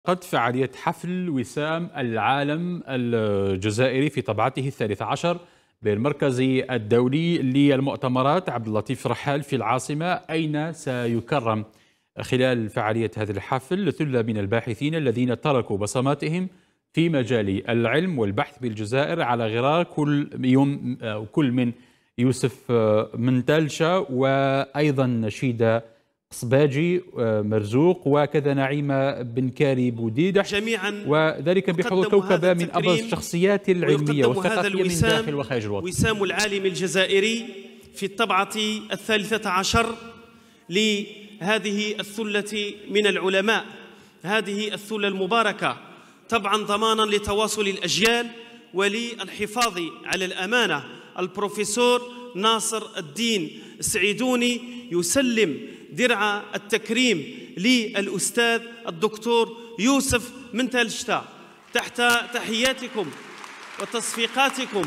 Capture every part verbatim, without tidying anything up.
قد فعالية حفل وسام العالم الجزائري في طبعته الثالثة عشر بالمركز الدولي للمؤتمرات عبد اللطيف رحال في العاصمة، أين سيكرم خلال فعالية هذا الحفل ثلة من الباحثين الذين تركوا بصماتهم في مجال العلم والبحث بالجزائر على غرار كل يوم كل من يوسف منتالشا وأيضا نشيدة صباجي مرزوق وكذا نعيمة بنكاري بوديدح جميعا، وذلك بحضور كوكبة من أبرز الشخصيات العلمية والثقافية من داخل وخارج الوطن. وسام العالم الجزائري في الطبعة الثالثة عشر لهذه الثلة من العلماء، هذه الثلة المباركة، طبعا ضمانا لتواصل الأجيال وللحفاظ على الأمانة. البروفيسور ناصر الدين السعيدوني يسلم درع التكريم للأستاذ الدكتور يوسف منتالشتا تحت تحياتكم وتصفيقاتكم.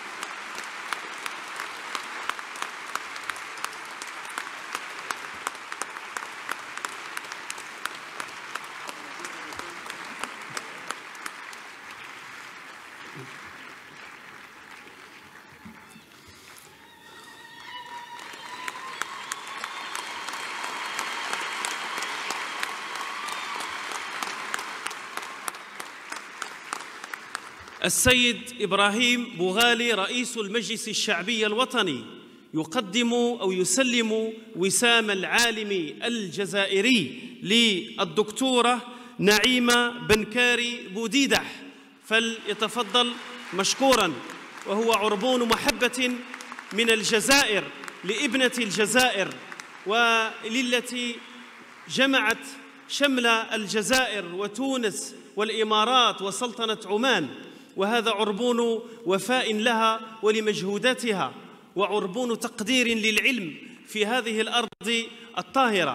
السيد إبراهيم بوغالي رئيس المجلس الشعبي الوطني يقدم أو يسلم وسام العالم الجزائري للدكتورة نعيمة بنكاري بوديدح، فليتفضل مشكورا. وهو عربون محبة من الجزائر لابنة الجزائر وللتي جمعت شمل الجزائر وتونس والإمارات وسلطنة عمان، وهذا عربون وفاء لها ولمجهوداتها وعربون تقدير للعلم في هذه الأرض الطاهرة.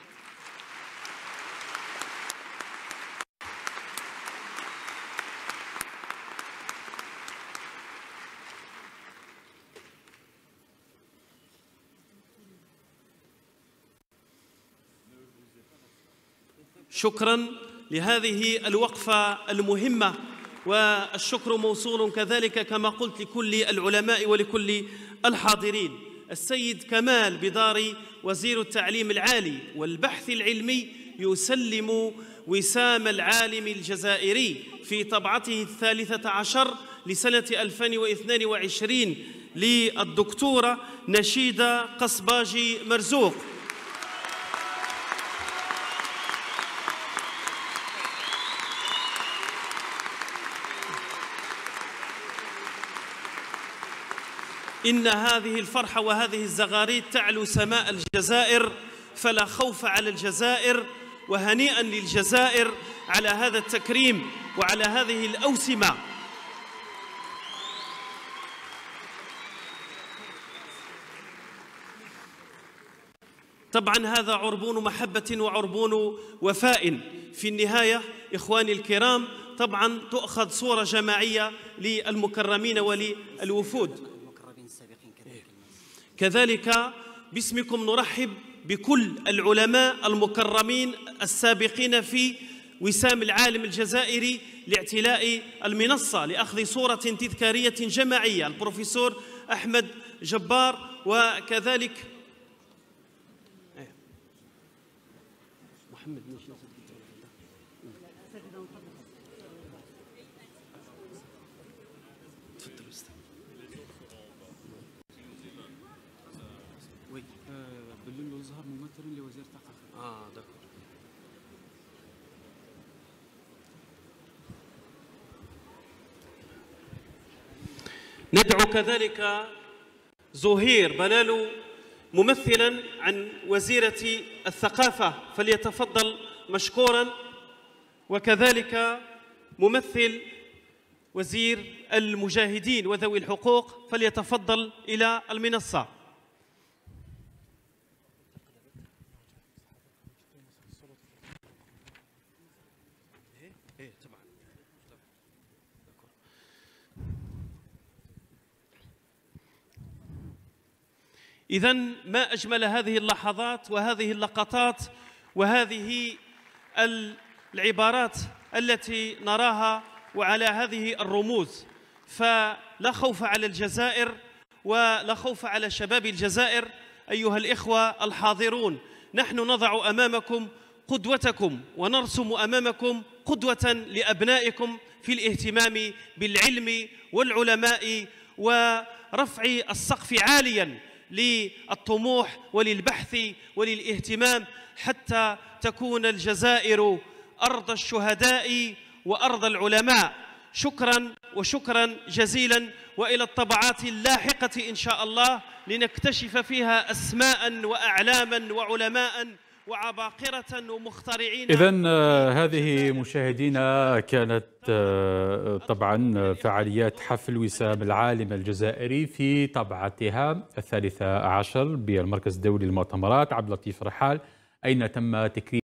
شكرا لهذه الوقفة المهمة، والشكر موصول كذلك كما قلت لكل العلماء ولكل الحاضرين. السيد كمال بداري وزير التعليم العالي والبحث العلمي يسلم وسام العالم الجزائري في طبعته الثالثة عشر لسنة ألفين واثنين وعشرين للدكتورة نشيدة قصباجي مرزوق. إن هذه الفرحة وهذه الزغاريد تعلو سماء الجزائر، فلا خوف على الجزائر، وهنيئا للجزائر على هذا التكريم وعلى هذه الأوسمة. طبعا هذا عربون محبة وعربون وفاء. في النهاية إخواني الكرام، طبعا تؤخذ صورة جماعية للمكرمين وللوفود. كذلك باسمكم نرحب بكل العلماء المكرمين السابقين في وسام العالم الجزائري لاعتلاء المنصة لأخذ صورة تذكارية جماعية. البروفيسور أحمد جبار وكذلك محمد ظهر ممثل لوزير الثقافة. اه دكتور. ندعو كذلك زهير بلالو ممثلا عن وزيرة الثقافة فليتفضل مشكورا، وكذلك ممثل وزير المجاهدين وذوي الحقوق فليتفضل إلى المنصة. إذن ما أجمل هذه اللحظات وهذه اللقطات وهذه العبارات التي نراها وعلى هذه الرموز، فلا خوف على الجزائر ولا خوف على شباب الجزائر. أيها الإخوة الحاضرون، نحن نضع أمامكم قدوتكم ونرسم أمامكم قدوة لأبنائكم في الاهتمام بالعلم والعلماء ورفع السقف عاليا للطموح وللبحث وللاهتمام، حتى تكون الجزائر أرض الشهداء وأرض العلماء. شكرا وشكرا جزيلا، وإلى الطبعات اللاحقة إن شاء الله لنكتشف فيها أسماء وأعلاما وعلماء وعباقرة ومخترعين. إذن هذه مشاهدينا كانت طبعا فعاليات حفل وسام العالم الجزائري في طبعتها الثالثة عشر بالمركز الدولي للمؤتمرات عبد اللطيف رحال، أين تم تكريم